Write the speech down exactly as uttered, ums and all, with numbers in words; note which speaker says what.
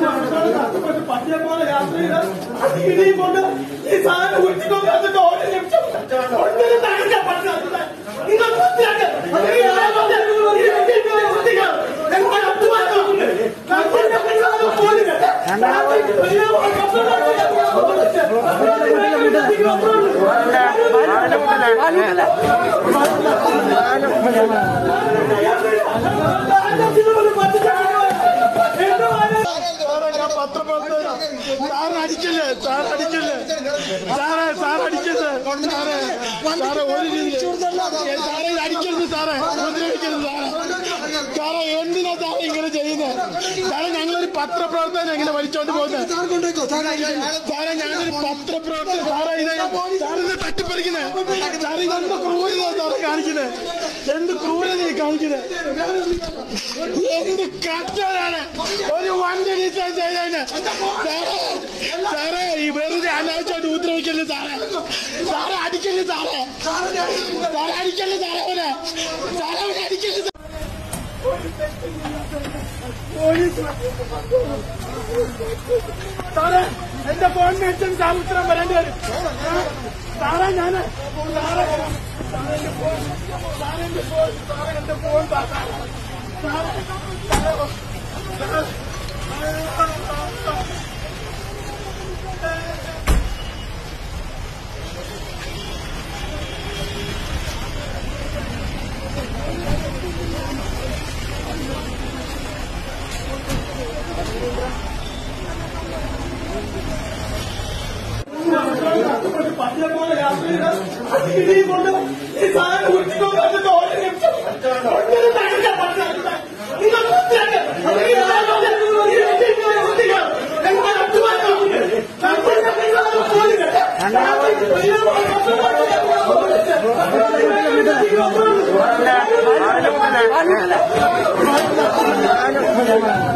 Speaker 1: പട്ടിയെ പോലെ യാത്ര ചെയ്ത് അത് ഇടിയും കൊണ്ട് ഈ സാധനം ഉരുട്ടിക്കൊണ്ട് അതിന്റെ ഓരോ നിമിഷം തകർക്കാൻ പറ്റുന്ന നിങ്ങൾ
Speaker 2: സാറടിക്കല്ലേ സാറടിക്കല്ലേ സാറേ സാറടിക്കരുത് സാറേ സാറേ ഒരു രീതി സാറേ അടിക്കരുത് സാറേ ഉപദ്രവിക്കരുത് സാറേ സാറേ എന്തിനാ സാറേ ഇങ്ങനെ ചെയ്യുന്നത് സാറേ ഞങ്ങളൊരു പത്രപ്രവർത്തകനെ എങ്ങനെ വലിച്ചോണ്ട് പോകുന്നത് സാറേ ഞങ്ങളൊരു പത്രപ്രവർത്തകൻ സാറേ ഇത് സാറിനെ തട്ടിപ്പറിക്കുന്നത് സാറേ ഇതെന്ത് ക്രൂരത സാറേ കാണിക്കുന്നത് എന്ത് ക്രൂരത കാണിക്കുന്നത് എന്ത് കഷ്ടമാണ് ഒരു വണ്ടി ഡിസൈൻ ചെയ്തതിന് സാറേ സാറേ ഈ വെറുതെ അനാവശ്യമായിട്ട് ഉപദ്രവിക്കല്ലേ സാറേ സാറേ അടിക്കല്ലേ സാറേ സാറേ അടിക്കല്ലേ സാറേ അവനെ സാറേ അവനെ അടിക്കല്ലേ സാറേ എന്റെ ഫോൺ മേടിച്ചും സാർ ഉത്തരം വരേണ്ടി വരും സാറേ ഞാൻ സാറേ സാറേ എന്റെ ഫോൺ സാറേ എന്റെ ഫോൺ സാറേ എന്റെ ഫോൺ സാറേ പട്ടിയെ പോലെ യാത്ര ചെയ്ത് അത് ഇടിയും കൊണ്ട് ഈ സാധനം ഉരുട്ടിക്കൊണ്ട് അതിന്റെ ഓരോ നിമിഷം തകർക്കാൻ പറ്റുന്ന നിങ്ങൾ
Speaker 3: ാണ്